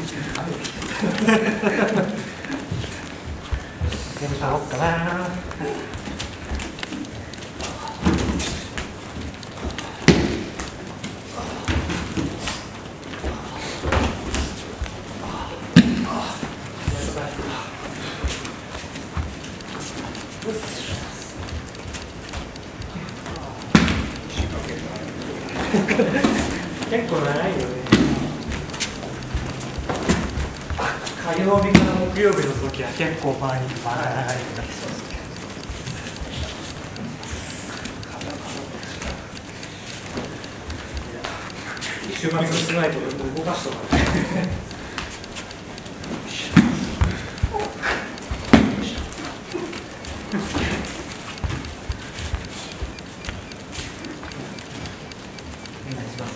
全部触ろうかな。結構長いよね。火曜日から木曜日の時は結構前にまだ長いくなりそうですね。週末にしないと動かしとかね。お願いします。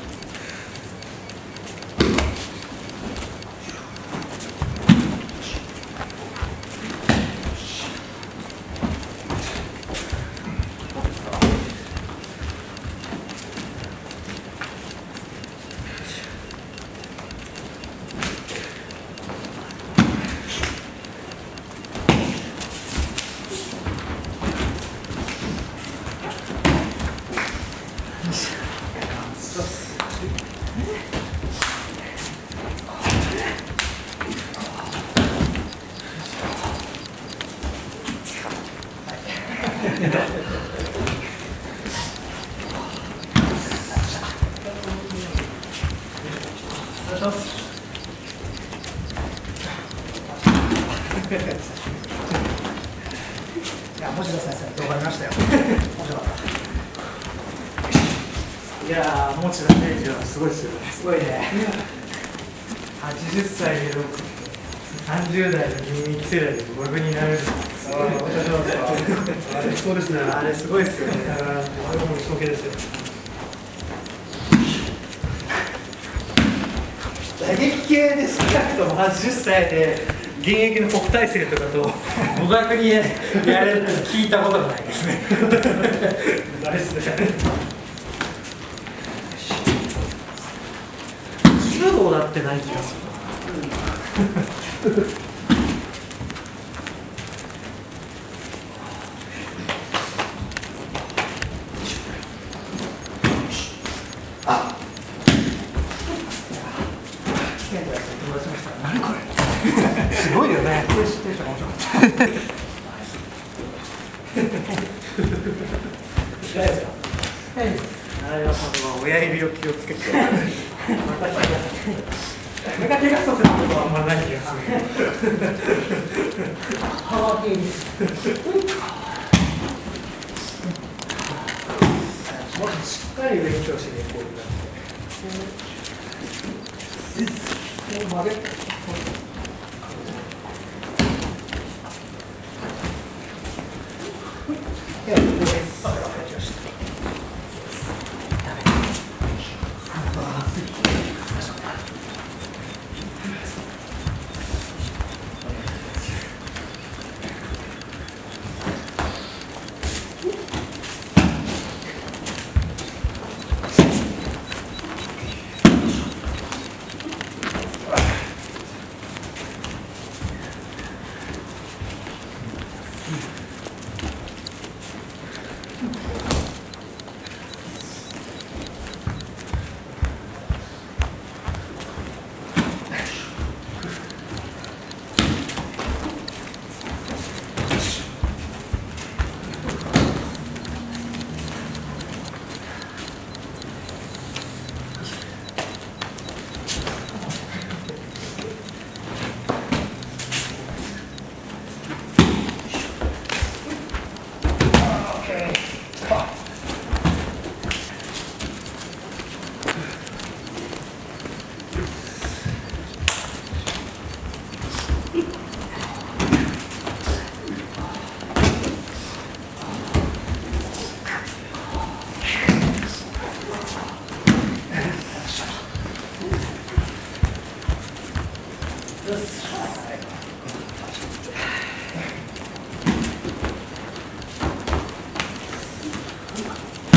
いや、持田先生、動画見ましたよ。面白かった。いやー、持田選手はすごいですよね。すごいね。80歳で30代の現役世代でゴルフになれる。あれそうですね。あれすごいですよね。あれも一生懸ですよ。打撃系で少なくとも80歳で現役の特待生とかと互角にやれるって聞いたことがないですね。あれですね。柔道だってない気がする。あ。何これ。すごいよね。テンション面白かった。大丈夫ですか。あれは親指を気をつけて。目が怪我させることはあんまない気がする。ハワー系です。もっとしっかり勉強していこうとなって。曲げ。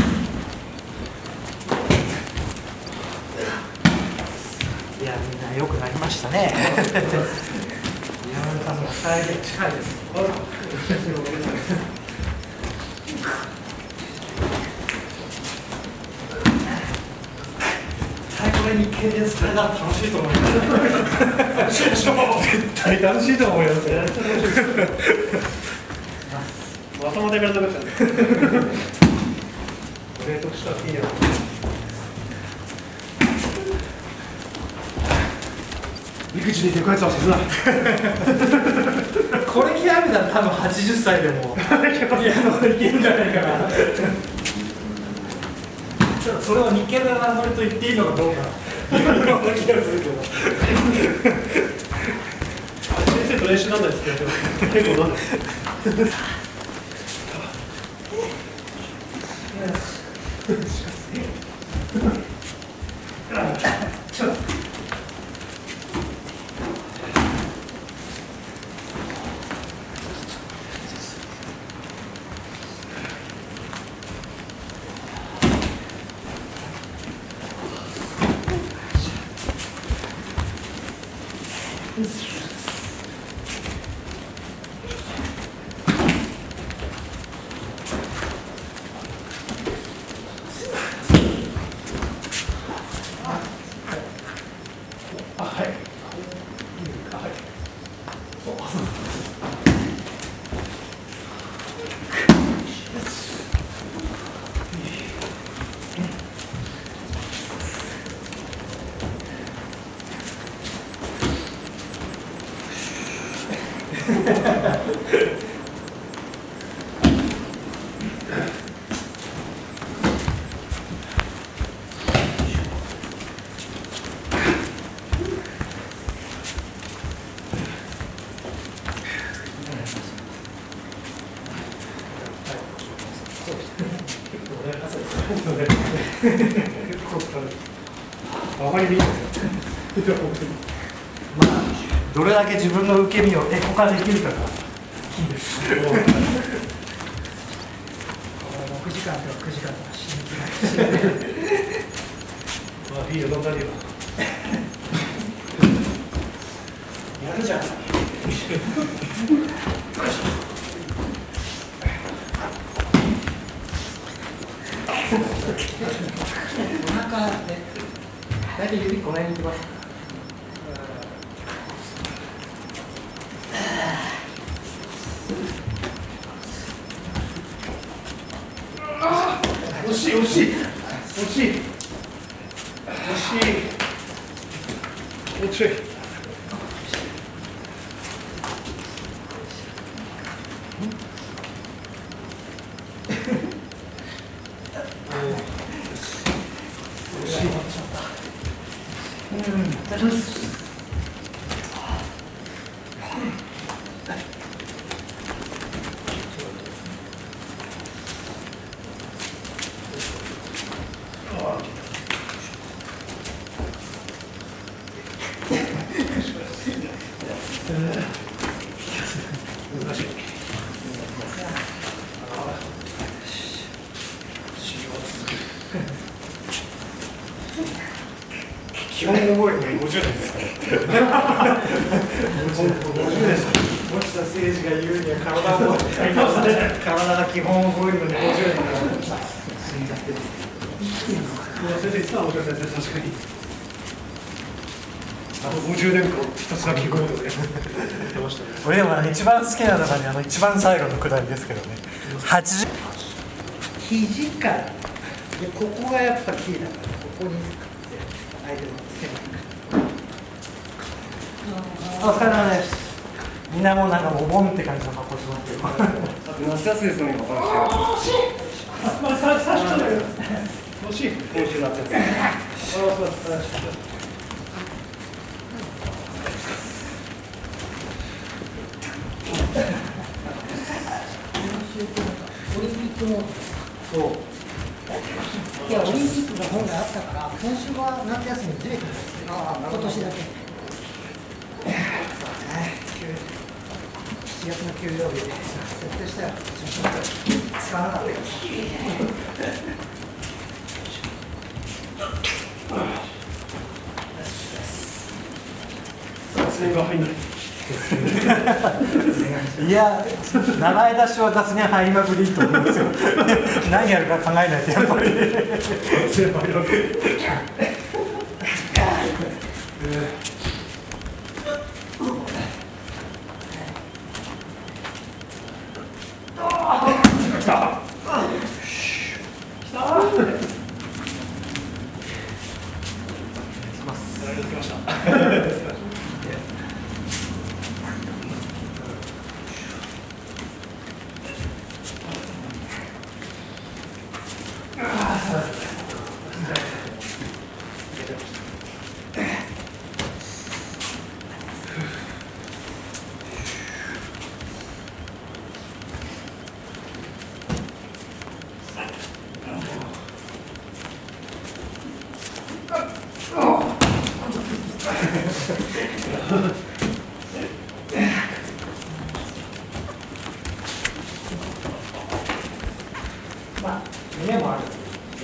いや、みんなよくなりましたね。宮村さんの再現近いです。これ日経で使えたら楽しいと思います。絶対楽しいと思います。 頭でから食べちゃう。冷凍したらいいや。育児にでかいやつはさすが。 これ極めたら多分80歳でもいけるんじゃないかな。それを日経の名乗りと言っていいのかどうか。先生と練習なんないですけど、結構なんです。 どれだけ自分の受け身をエコ化できるかがいいです。6時間とか9時間とか死にきないし。 いいよ、どんなによ。やるじゃん。 お腹で、大体指この辺にいきます。 惜しい惜しい惜しい惜しいもうちょい難しい。基本覚えるのに50年ですから。50年です。 持田誠司が言うには体が基本覚えるのに50年から死んじゃってる。 先生、いつも面白い先生、確かに。50年間ひたすら記号で言ってましたね。 俺でも一番好きなのがね、一番最後のくだりですけどね。肘からで、ここがやっぱキーだから、ここに相手の背中。お疲れ様です。みんなもうなんかお盆って感じの格好しますけど。 夏休みですのに、お話が。惜しい。今週夏休み。 オリンピックのそういやオリンピックが本来あったから今週は夏休みずれてるんですよ。今年だけ7月の給料日で設定したら使わなかったけどいや、名前出しは雑念入りまくりと思うんですよ。何やるか考えないとやっぱり。 来た。来ました。 まあ、夢もある。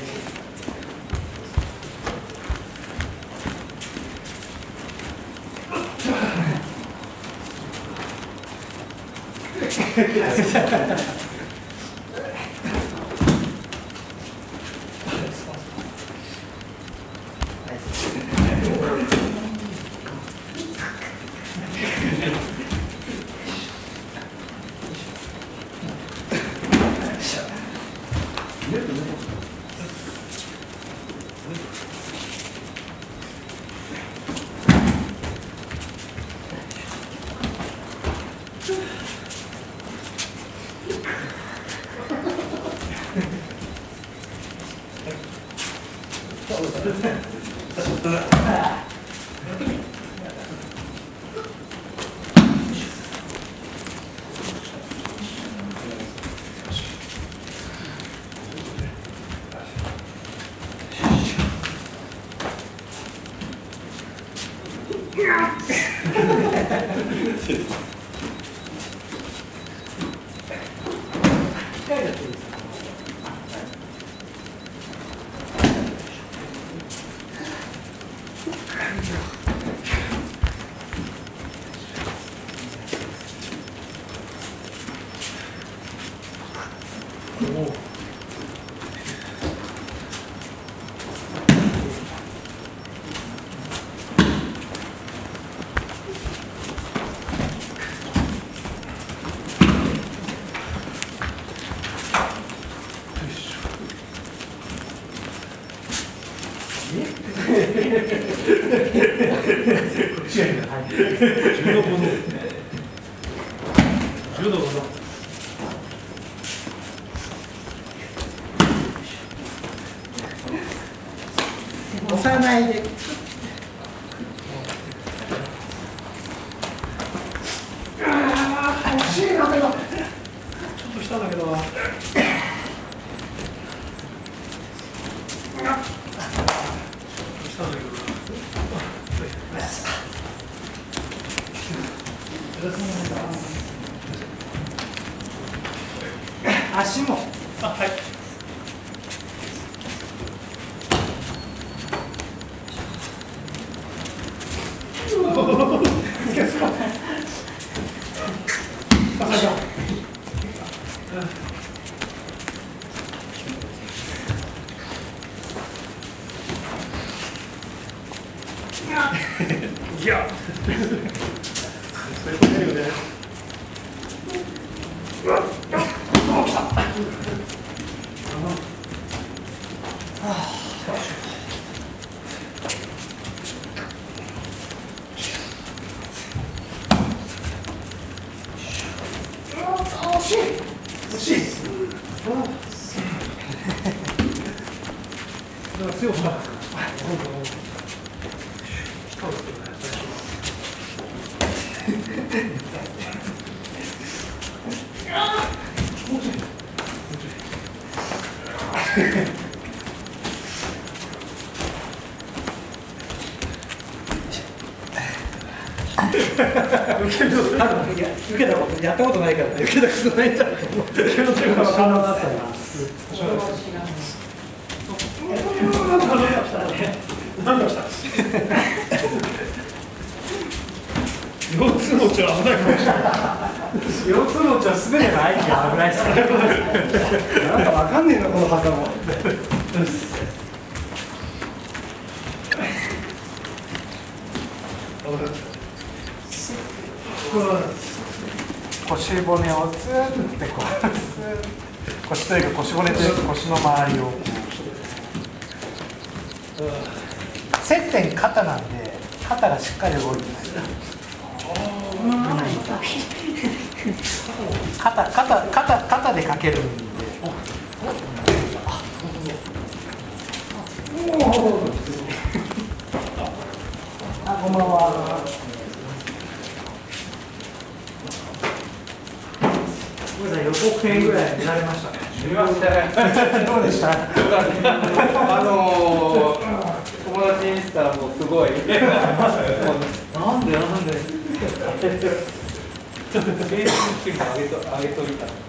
押さないで。惜しいな、けど。ちょっとしたんだけど。足も。あ、はい。いや、それ出るよね。うわっ、来た。惜しい。惜しい。だから強くしたんですか。受けたことやったことないから受けたことないんだと思って受けの手が分からなかったな。何がした？ 腰痛持ちは危ないかもしれない。 腰痛持ちはすべての愛機が危ないですね。 なんかわかんねえなこの旗も。 腰骨をツーってこう腰というか腰骨というか腰の周りをこう接点肩なんで肩がしっかり動いてない肩でかけるんであ、こんばんは。予告編ぐらい見られましたね。 見ましたね。 どうでした？ 友達にしたらもうすごい。 なんで上げといた。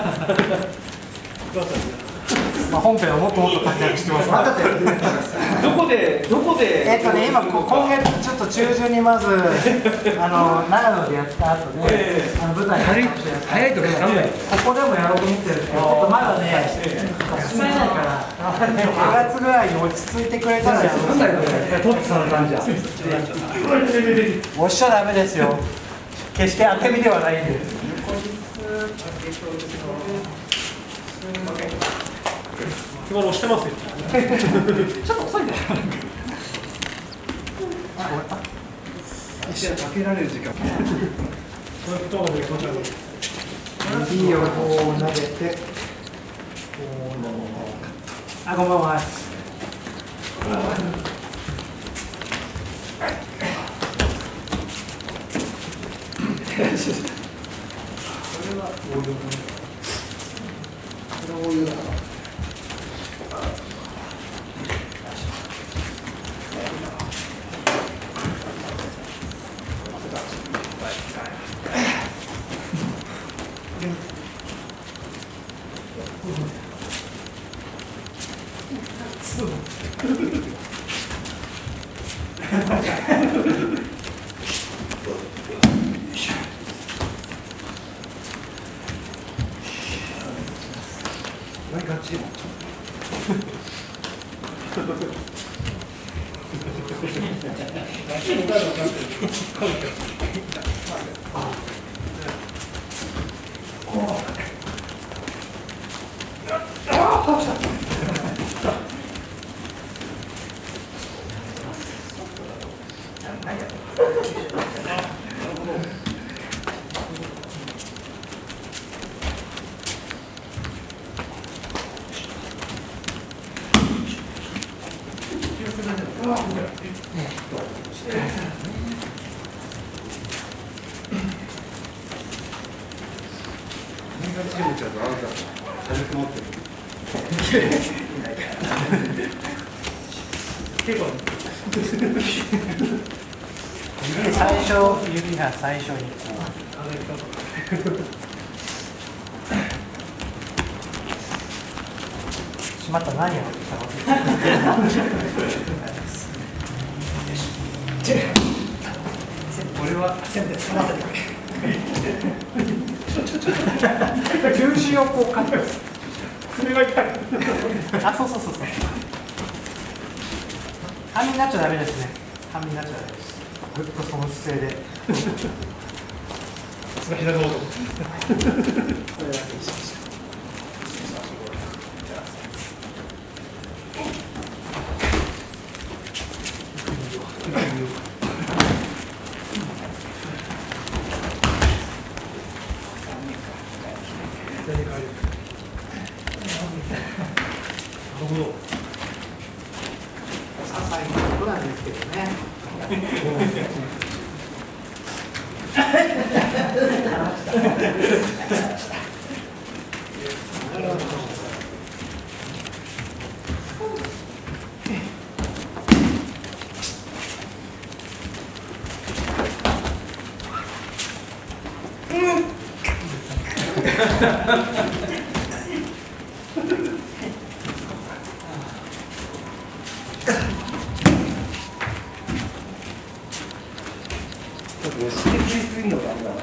まあ本編はもっともっと活躍してます。 どこで今今月ちょっと中旬にまず長野でやった後で舞台早いとかここでもやろうと思ってるんですけど、ちょっとまだね進めないから5月ぐらいに落ち着いてくれたらやろう。 トップさんの感じや。 押しちゃダメですよ。決して当て身ではないんで。 今押してますよ。 ちょっと遅いんだよ。 開けられる時間。 これ太ももで気持ち悪い。 指をこう投げて、あ、こんばんは。指が最初にこうしまった、何を俺はせめて済ませてくれ。 重心をこうかける。 首が痛い。 あ、そう。半身になっちゃダメですね。半身になっちゃダメです。ぐっとその姿勢で。 膝の音。 っと刺激するのがあんだな。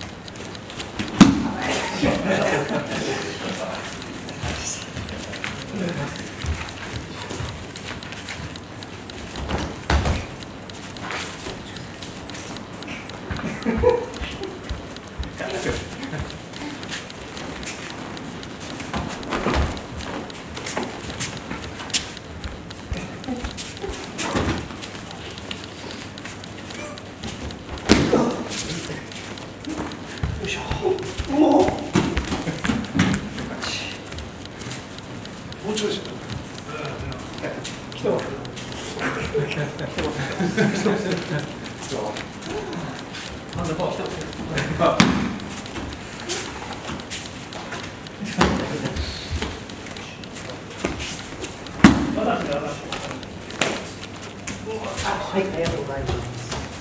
もうちょいしか。来たわ。 なんだか来た。はい、ありがとうございます。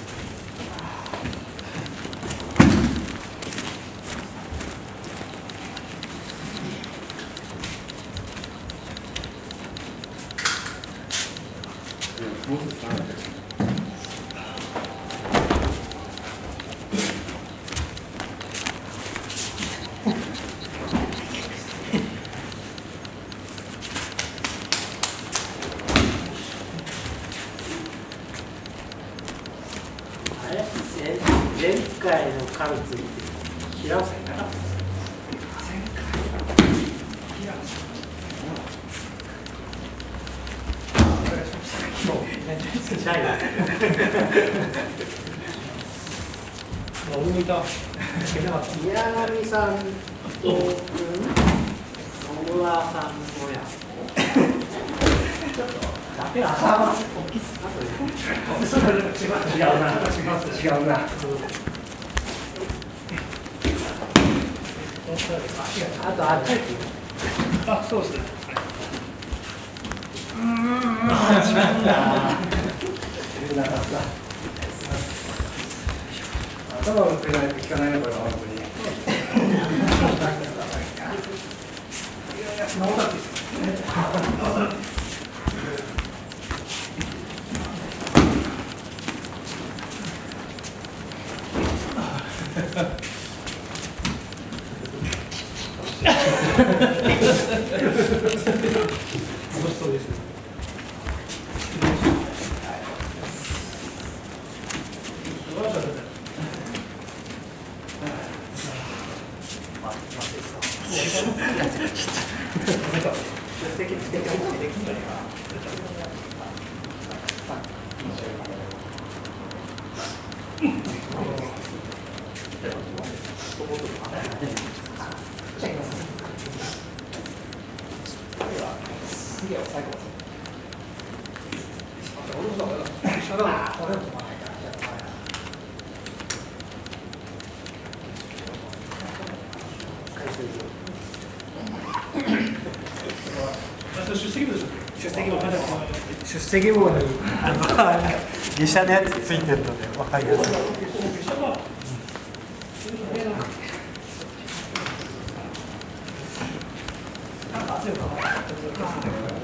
もうちょっと離れて。 あれ前回のカルツ平尾さんいなかったですないわ。 俺もいた。 宮上さんと野村さんのやちょっとダメ頭大きすぎ違うな。 違うな。 あとあっちあ、そうですね。 なかった。頭を打ってないと聞かないね、これは本当に。 楽しそうです。 出席簿に下車のやつついてるので分かりやすい。 強かった。